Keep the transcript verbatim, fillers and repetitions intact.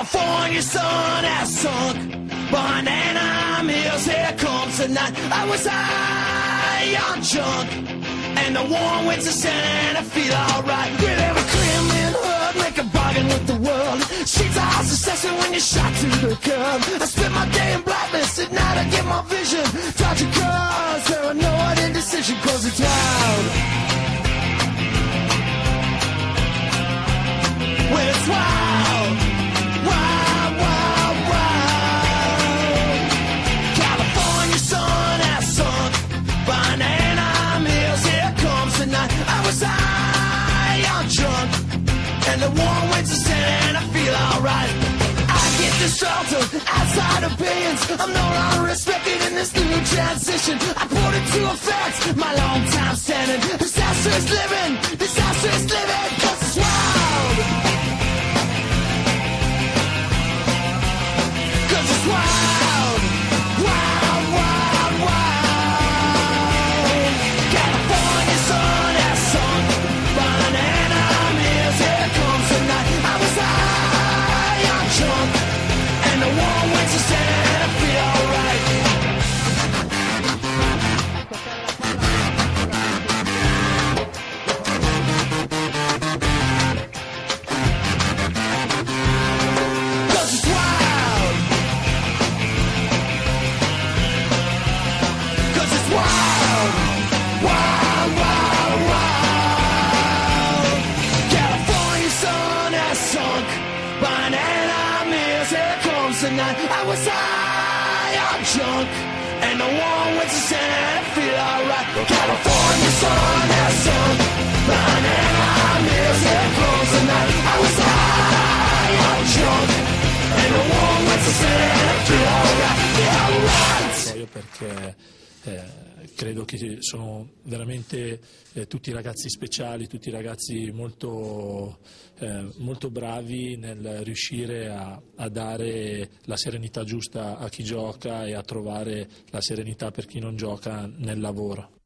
California sun has sunk behind Anaheim Hills. Here comes the night. I was high on junk, and the warm winter sun, and I feel alright. With every criminal hood, make a bargain with the world. Streets are all successful when you're shot to the curb. I spend my day in blackness, at night I get my vision. Dodging cars, paranoid indecision, cause it's loud. When it's wild, wild, wild, wild. California sun has sunk behind Anaheim Hills. Here comes the night. I was high on drunk, and the warm winter sun, and I feel alright. I get disgruntled outside opinions. I'm no longer respected in this new transition. I put into effect my long time standing. Disastrous living, disastrous living, cause it's wild. Cause it's wild, wild, wild, wild. California sun has sunk behind Anaheim Hills. Here comes the night. I was high on junk, and the warm winter sun, I feel alright. Cause it's wild. Cause it's wild, wild, wild, wild. California sun has sunk behind Anaheim Hills. Here comes the night. I was high on junk, and the warm winter sun, I feel alright. California sun has sunk behind Anaheim Hills. Here comes the night. I was high on junk, and the warm winter sun, I feel alright. Yeah, alright. Perché eh, credo che sono veramente eh, tutti ragazzi speciali, tutti ragazzi molto, eh, molto bravi nel riuscire a, a dare la serenità giusta a chi gioca e a trovare la serenità per chi non gioca nel lavoro.